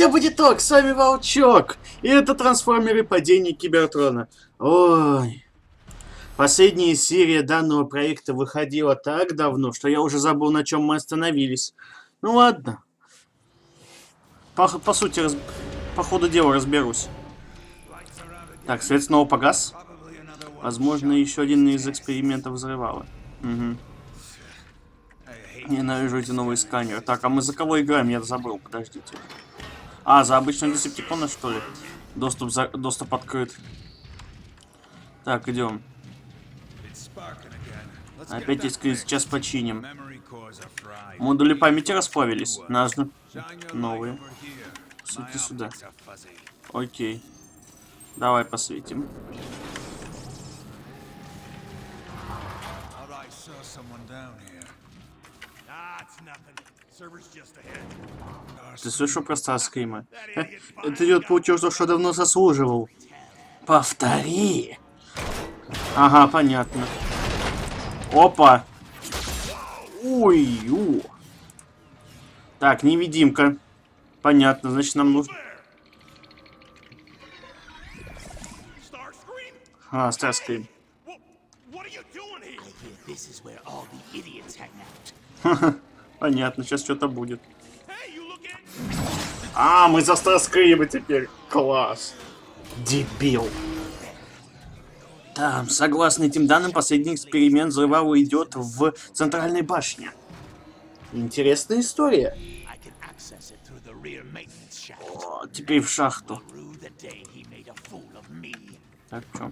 все будет ок, с вами Волчок. И это трансформеры падения Кибертрона. Ой. Последняя серия данного проекта выходила так давно, что я уже забыл, на чем мы остановились. Ну ладно. По сути, по ходу дела разберусь. Так, свет снова погас. Возможно, еще один из экспериментов взрывало. Угу. Ненавижу эти новые сканеры. Так, а мы за кого играем? Я забыл, подождите. А, за обычного десептикона, что ли? Доступ открыт. Так, идем. Опять есть кризис, сейчас починим. Модули памяти расплавились. Нужно новые. Свети сюда. Окей. Давай посветим. Ты слышал про Старскрима? Этот идиот получил то, что давно заслуживал. Повтори. Ага, понятно. Опа. Ой. Так, невидимка. Понятно, значит нам нужно... А, Старскрим. Понятно, сейчас что-то будет. А, мы за Старскрима теперь. Класс. Дебил. Там, согласно этим данным, последний эксперимент взрывала идет в центральной башне. Интересная история. О, теперь в шахту. Так, что?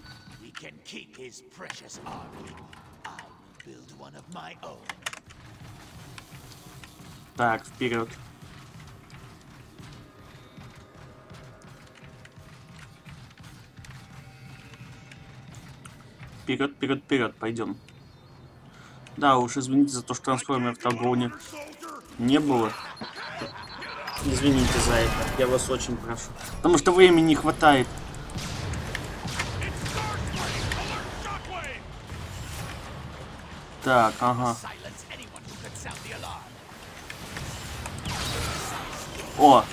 Так, вперед. Вперед, пойдем. Да уж, извините за то, что трансформеров в Тагоне не было. Извините за это, я вас очень прошу. Потому что времени не хватает. Так, ага. О!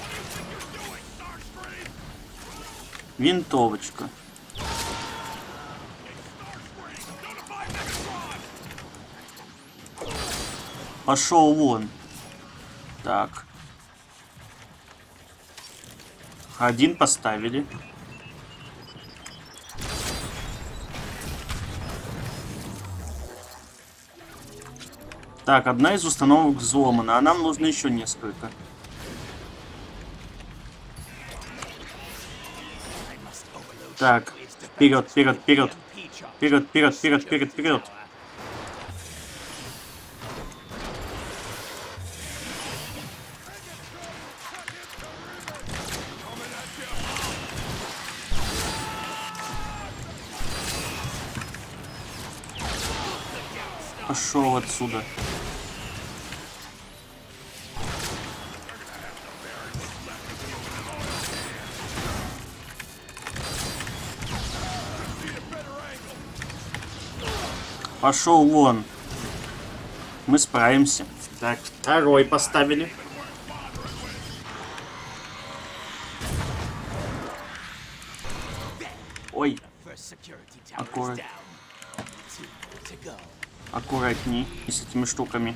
Винтовочка. Пошел вон. Так. Один поставили. Так, одна из установок взломана, а нам нужно еще несколько. Так, вперед. Пошел отсюда. Пошел вон. Мы справимся. Так, второй поставили. Ой. Аккуратней с этими штуками.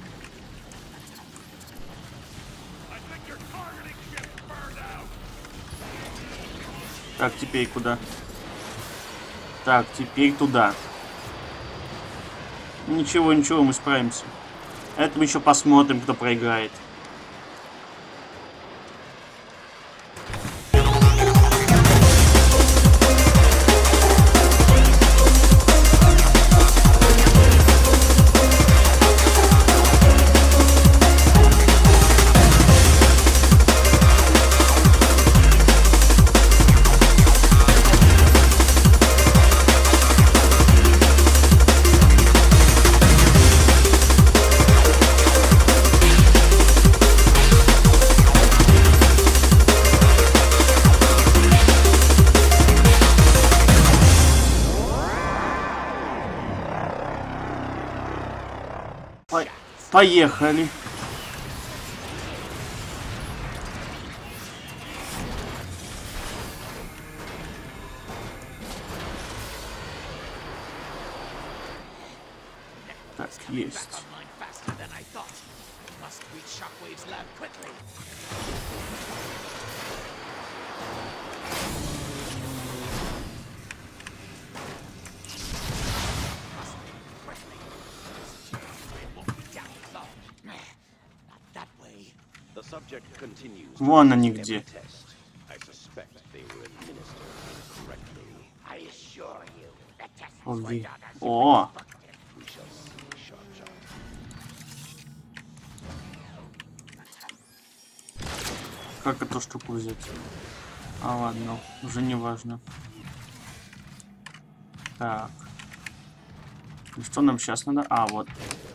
Так, теперь куда? Так, теперь туда. Ничего, мы справимся. Это мы еще посмотрим, кто проиграет. Поехали. Есть. Вон они где. О! Как эту штуку взять? А ладно, уже не важно. Так. И что нам сейчас надо? А, вот.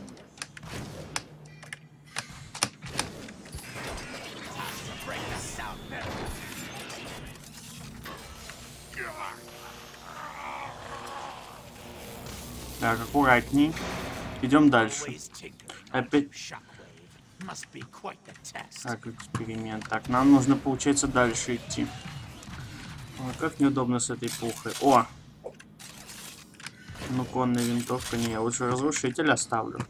Так, аккуратней. Идем дальше. Опять. Так, эксперимент. Так, нам нужно, получается, дальше идти. Ой, как неудобно с этой пухой. О! Ну, конная винтовка. Не, я лучше разрушитель оставлю.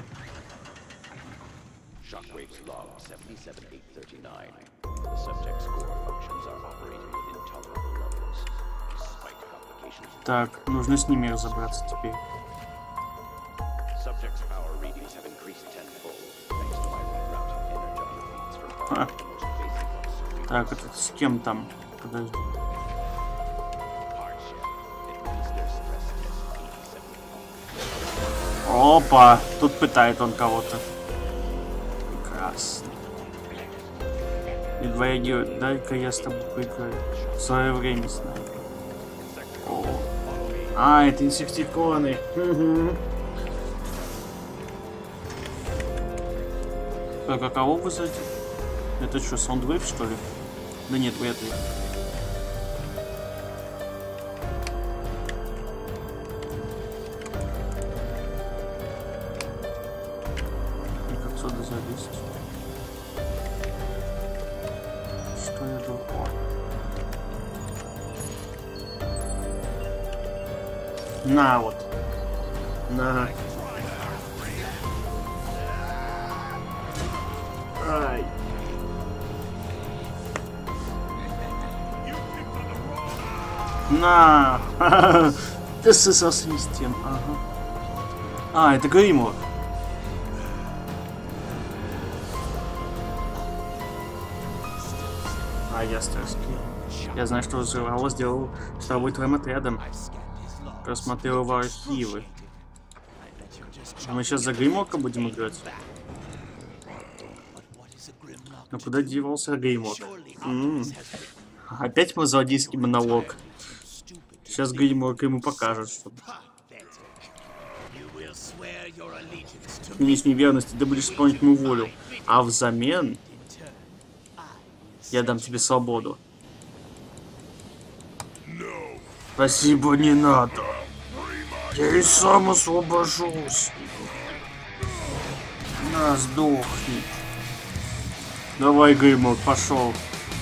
Так, нужно с ними разобраться теперь. А. Так, это с кем там? Подожди. Опа! Тут пытает он кого-то. Прекрасно. Едва реагирует. Дай-ка я с тобой поиграю. В свое время снайпер. О. А, это инсектиконы. Так, а кого вызовите? Это что, Soundwave, что ли? Да нет, вряд ли. И как отсюда залезть? Что я должен? На вот. На. Ай. На. Ты сосался не с тем. Ага. А, это Гримор. А я Старский. Я знаю, что взрывало сделал с тобой твоим отрядом. Просмотрел его архивы. Мы сейчас за Гриморка будем играть. Но куда девался Гриморк? Опять мазодийский монолог. Сейчас Гриморк ему покажет, что... Клянись неверности, ты будешь исполнить мою волю. А взамен... Я дам тебе свободу. Спасибо, не надо. Я и сам освобожусь. На, сдохни. Давай, Гриморк, пошел.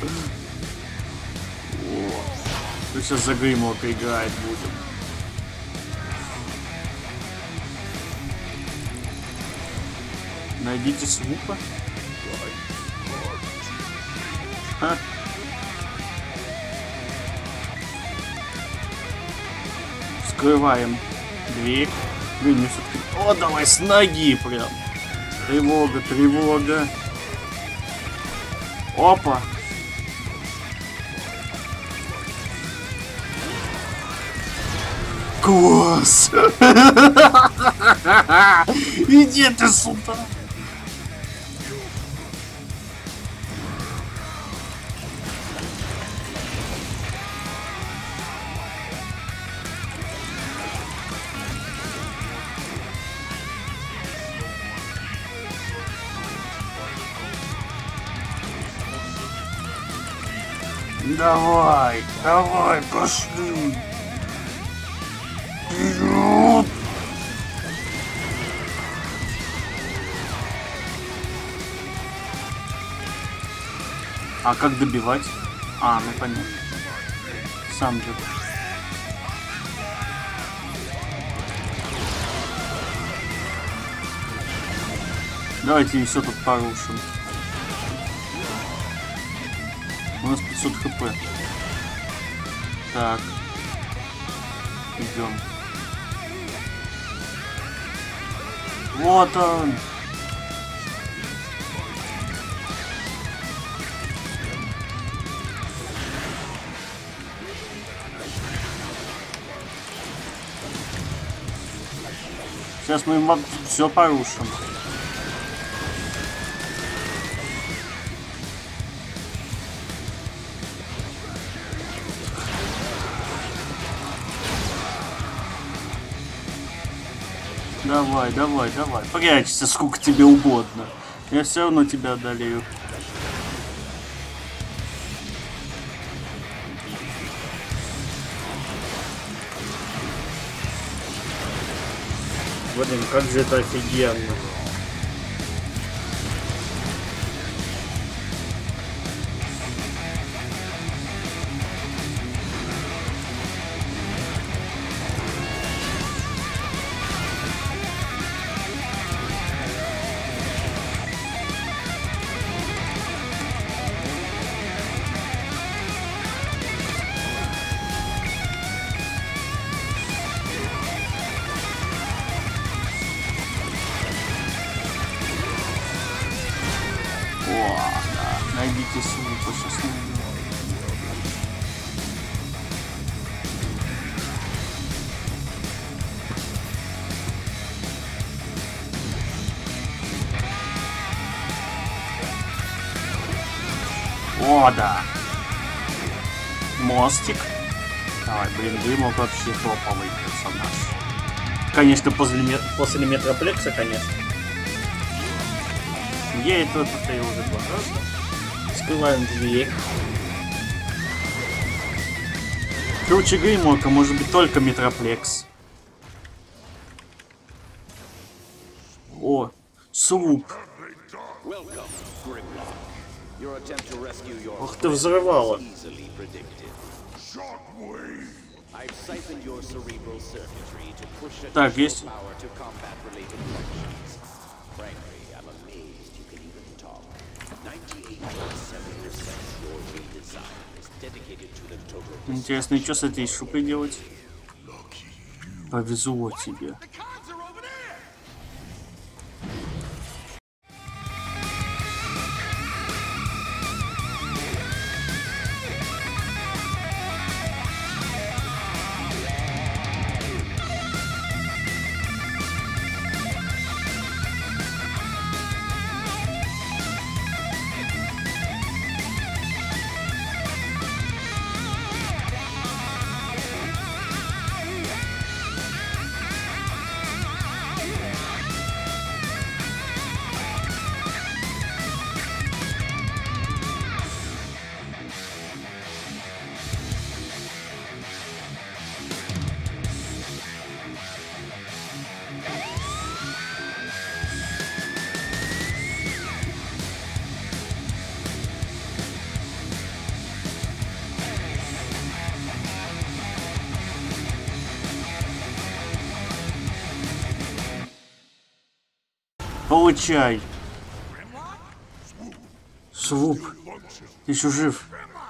Мы сейчас за Гриморка играть будем. Найдите Свупа. А? Скрываем дверь. Блин, мне все-таки... О, давай с ноги прям. Тревога, тревога. Опа. Класс. Иди ты сюда. Давай, давай, пошли. Вперед. А как добивать? А, ну понятно. Сам бил. Давайте все тут порушим. У нас 500 хп. Так. Идем. Вот он. Сейчас мы им все порушим. Давай, давай, давай. Прячься, сколько тебе угодно. Я все равно тебя одолею. Блин, как же это офигенно. Найдите свупа, сейчас найду. О, да. Мостик. Давай, блин, Дымок вообще топовый персонаж. Конечно, после метроплекса, конечно. Я это повторил уже 2 раза. Скрываем дверь. Круче Греймока может быть только метроплекс. О, Свуп. Ох ты взрывала. Так, есть. Интересно, и что с этой шупой делать? Повезло тебе. Получай. Свуп. Ты еще жив.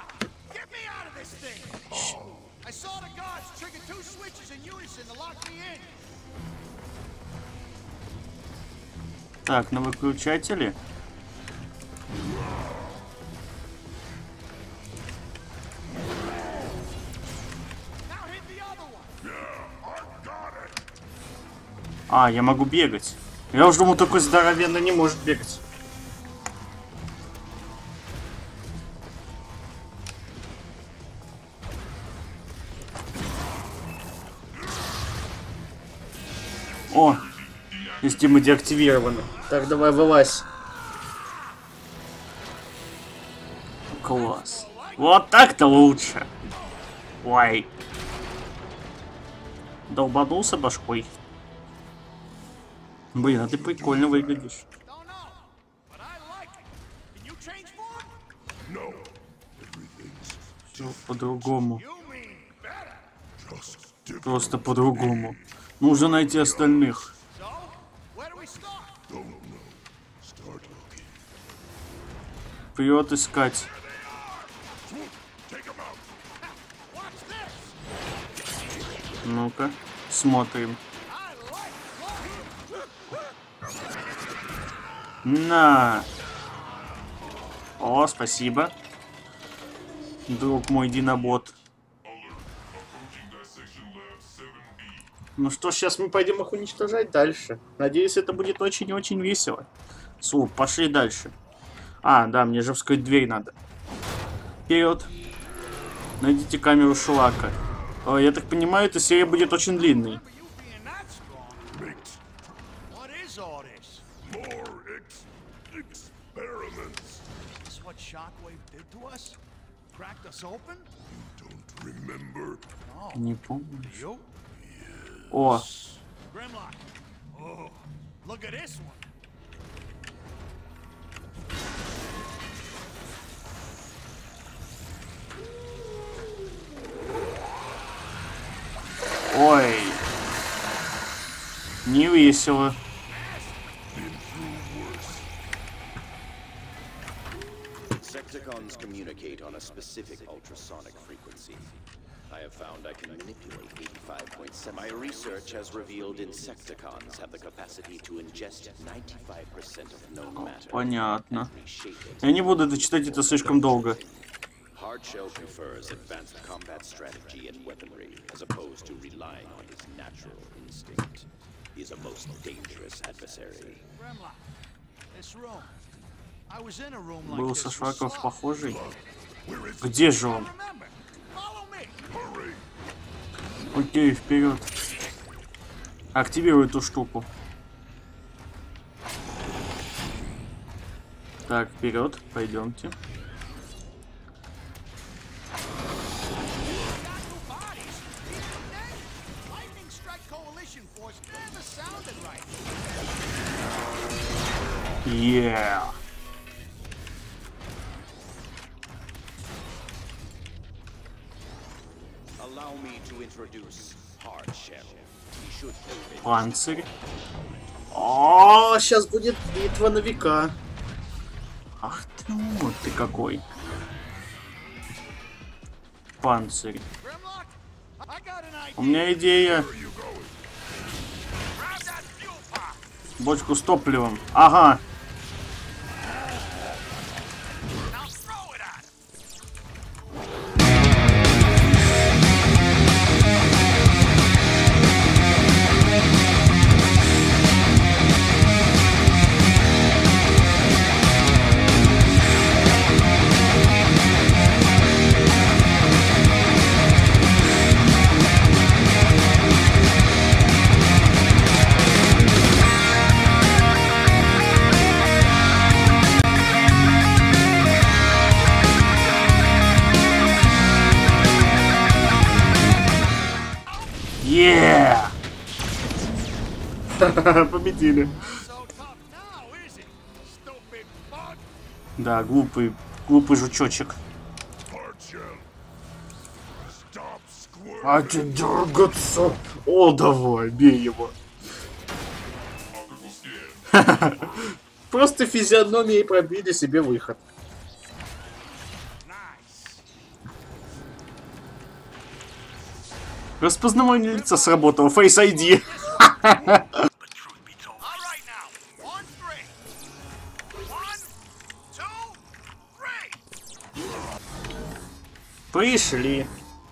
Так, на выключателе. А, я могу бегать. Я уж думал, такой здоровенный не может бегать. О, система деактивирована. Так, давай, вылазь. Класс. Вот так-то лучше. Ой. Долбанулся башкой. Блин, а ты прикольно выглядишь. Все по-другому. Просто по-другому. Нужно найти остальных. Вперед искать. Ну-ка, смотрим. На! О, спасибо. Друг мой динобот. Ну что ж, сейчас мы пойдем их уничтожать дальше. Надеюсь, это будет очень и очень весело. Суп, пошли дальше. А, да, мне же вскрыть дверь надо. Вперед. Найдите камеру Шлака. Я так понимаю, эта серия будет очень длинной. Не помню. О! Ой! Не весело. Secticons communicate on a specific ultrasonic frequency. I have found I can manipulate 85.7. My research has revealed Insecticons have the capacity to ingest 95% of known matter. Понятно. Я не буду дочитать это слишком долго. Hardshell prefers advanced combat strategy and weaponry as opposed to relying on his natural instinct. He is a most dangerous adversary. Был со Шварков похожий. Где же он? Окей, вперед. Активируй эту штуку. Так, вперед, пойдемте. Yeah. Allow me to introduce Hardshell. He should be Панцирь. О, сейчас будет битва на века. Ах ты, вот ты какой. Панцирь. У меня идея. Бочку с топливом. Ага. Yeah! Победили. Да, глупый жучочек. А ты дергаться? О, давай, бей его. Просто физиономией пробили себе выход. Распознавание лица сработало. Face ID. Пришли.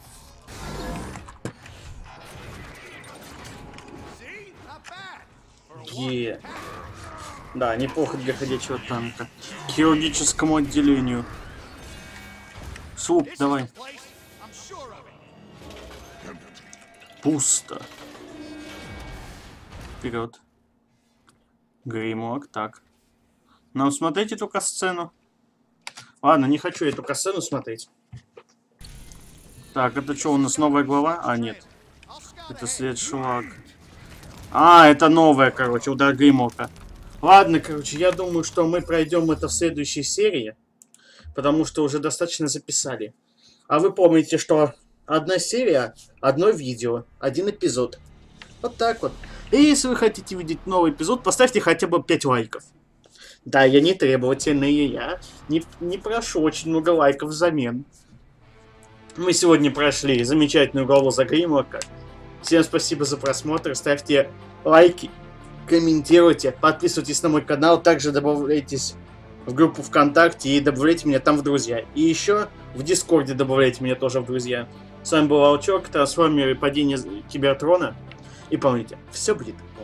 Да, неплохо для ходячего танка. К хирургическому отделению. Суп, давай. Пусто. Вперед. Гримуар, так. Нам смотреть эту касцену? Ладно, не хочу эту касцену смотреть. Так, это что, у нас новая глава? А, нет. Это след Шлака. А, это новая, короче, удар Гримуара. Ладно, короче, я думаю, что мы пройдем это в следующей серии. Потому что уже достаточно записали. А вы помните, что одна серия, одно видео, один эпизод. Вот так вот. И если вы хотите видеть новый эпизод, поставьте хотя бы 5 лайков. Да, я не требовательный, я не прошу очень много лайков взамен. Мы сегодня прошли замечательную главу Загримлока. Всем спасибо за просмотр, ставьте лайки, комментируйте, подписывайтесь на мой канал, также добавляйтесь в группу ВКонтакте и добавляйте меня там в друзья. И еще в Дискорде добавляйте меня тоже в друзья. С вами был Волчок, трансформеры падение Кибертрона. И помните, все будет